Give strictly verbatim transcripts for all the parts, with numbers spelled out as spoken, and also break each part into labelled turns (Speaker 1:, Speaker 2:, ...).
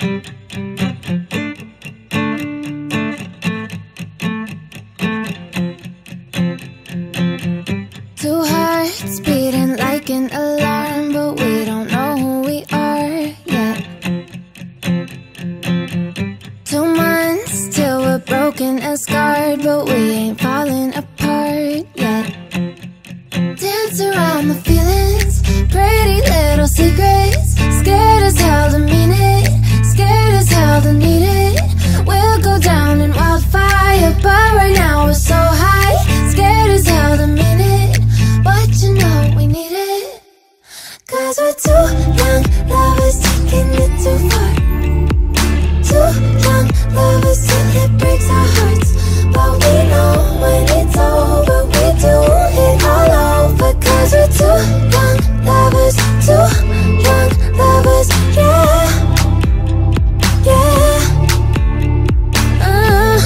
Speaker 1: Two hearts beating like an alarm, but we don't know who we are yet. Two months till we're broken and scarred, but we ain't falling apart yet. Dance around the feelings, pretty little secrets. Scared as hell to mean it, scared as hell to need it. We'll go down in wildfire, but right now we're so high. Scared as hell to mean it, but you know we need it. Cause we're two young lovers taking it too far. Two young lovers till it breaks our hearts, but we know when it's over we do it all over. Cause we're two young lovers, two young lovers, yeah, yeah. uh.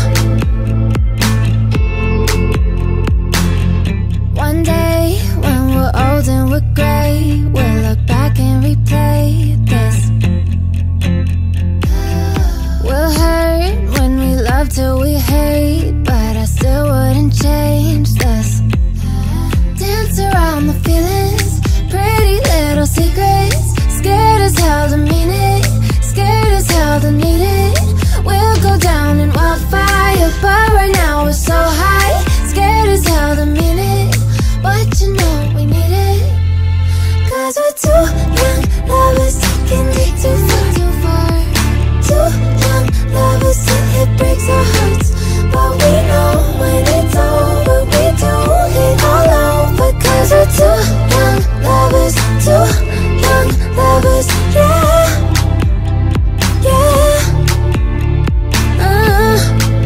Speaker 1: One day when we're old and we're gray, we'll look back and replay this. We'll hurt when we love till we hate, but I still wouldn't change this. Dance around the feelings, pretty little secrets. Scared as hell to mean it, scared as hell to need it. We'll go down in wildfire, but right now we're so high. Scared as hell to mean it, but you know we need it. Cause we're two young lovers taking it too far, too far. Two young lovers till it breaks our hearts, but we know when it's over we do it all over. Cause we're two young lovers, two young lovers, yeah, yeah. uh.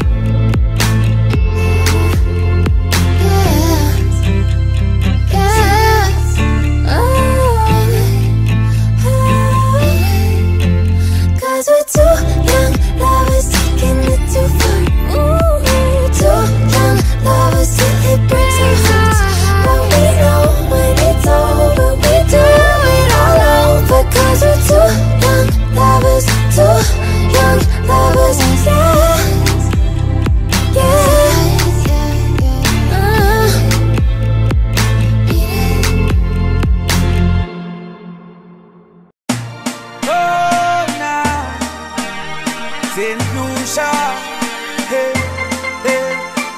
Speaker 1: Yes, yes, oh, oh. Cause we're two young lovers taking it too far. Ooh, two young lovers till it breaks our hearts, but we know when it's over we do it all over. Cause we're two young lovers, two young lovers, yeah, yeah, uh.
Speaker 2: Oh, now Saint Lucia, hey, hey.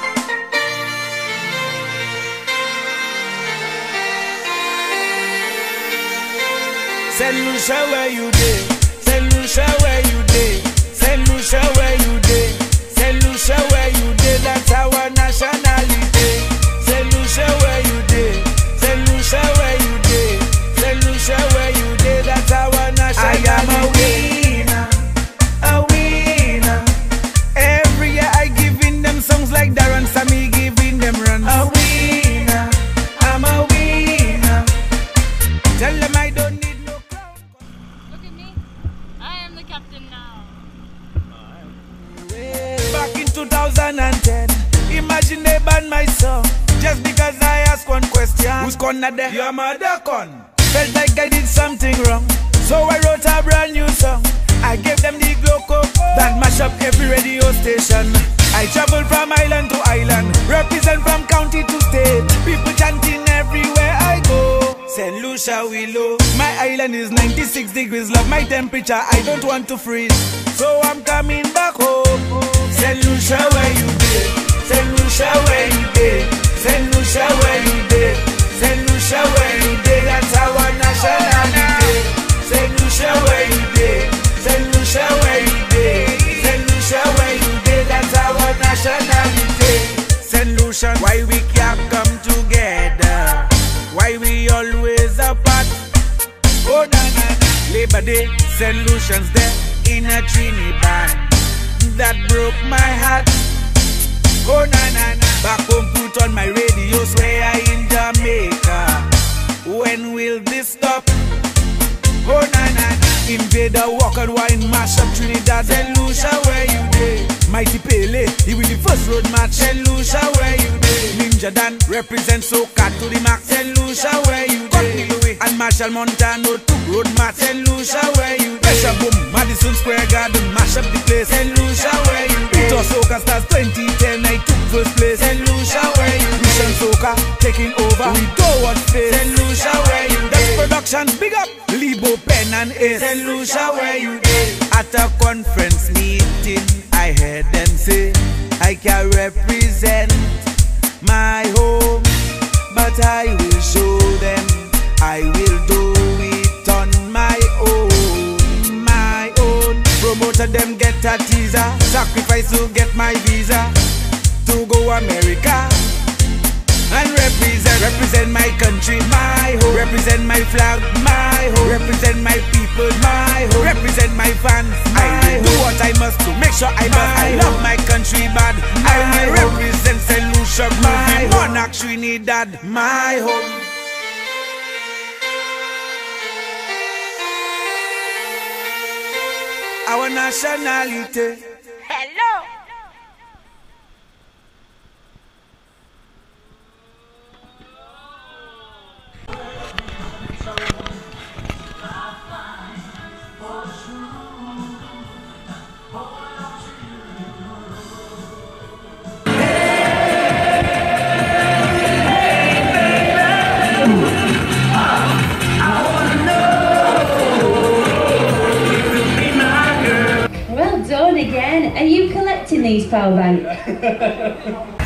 Speaker 2: Saint Lucia, where you dey? Saint Lucia, where you dey? Saint Lucia, where you dey? Saint Lucia, where you dey? That's our nationality. Saint Lucia, where you dey? Saint Lucia, where you dey? Saint Lucia, where you dey? That's our nationality. I am a winner, a winner. Every year I giving them songs like Darren Sammy giving them runs. A winner, I'm a winner. Tell them I don't need no crown.
Speaker 3: Look at me. I am the captain now.
Speaker 2: Back in two thousand ten, imagine they banned my song just because I asked one question. Who's gonna there? Your mother con. Felt like I did something wrong, so I wrote a brand new song. I gave them the Gloco that mash up every radio station. I travel from island to island, represent from county to state. People chanting everywhere I go. Saint Lucia Willow, my island is ninety-six degrees, love my temperature, I don't want to freeze, so I'm coming back home. Saint Lucia, where you dey? Saint Lucia, where you dey? Saint Lucia, where you dey? Saint Lucia, where you dey? That's our nationality. Saint Lucia, where you dey? Saint Lucia, where you dey? Saint Lucia, where you dey? That's our nationality. Saint Lucia, why we can't come together? Why we always apart? Oh na na na. Labor Day, Saint Lucian's there in a Trinidad. That broke my heart. Oh na na na. Back home put on my radio, swear I in Jamaica. When will this stop? Oh na na na. Invader walk and wine, mash up Trinidad. Saint Lucia, where you dey? Mighty Pele, he with the first road match. Saint Lucia, where you dey? Ninja Dan represent Soca to the max. Saint Lucia, where you dey? And Marshall Montano took road match. Saint Lucia, where you dey? Pressure boom, mad Madison Square Garden, mash up the place. Saint Lucia, where you been? It was Soca Stars twenty ten, I took first place. Saint Lucia, where you been? Mission Soca, taking over, we don't want space. Saint Lucia, where you been? That's Productions, big up, Lebo, Pen and Ace. Saint Lucia, where you been? At a conference meeting, I heard them say, I can represent my home, but I will show them, I will do it on my own, my own. Promoter them get a teaser, sacrifice to get my visa, to go America and represent, represent my country, my home, represent my flag, my home, represent my people, my home, represent my fans, I will do what I must to make sure I must, I love my country bad, I will represent Saint Lucia, my Monarch Trinidad, my home. Our nationality.
Speaker 3: Hello.
Speaker 4: Well done again. Are you collecting these power banks?